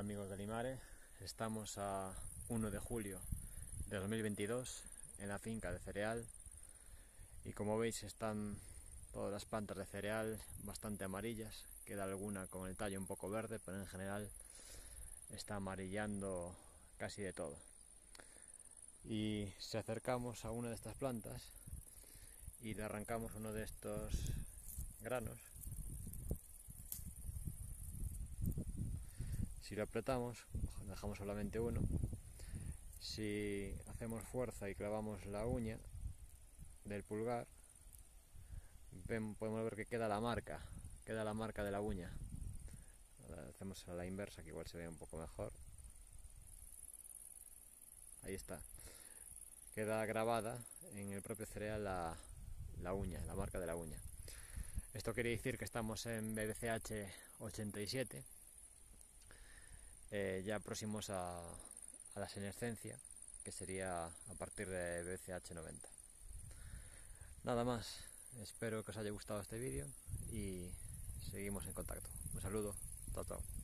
Hola amigos de Limare, estamos a 1 de julio de 2022 en la finca de cereal y como veis están todas las plantas de cereal bastante amarillas, queda alguna con el tallo un poco verde, pero en general está amarillando casi de todo. Y si acercamos a una de estas plantas y le arrancamos uno de estos granos, si lo apretamos, dejamos solamente uno. Si hacemos fuerza y clavamos la uña del pulgar, podemos ver que queda la marca de la uña. Ahora hacemos a la inversa, que igual se ve un poco mejor. Ahí está. Queda grabada en el propio cereal la uña, la marca de la uña. Esto quiere decir que estamos en BBCH 87, ya próximos a la senescencia, que sería a partir de BBCH 90. Nada más, espero que os haya gustado este vídeo y seguimos en contacto. Un saludo, chao chao.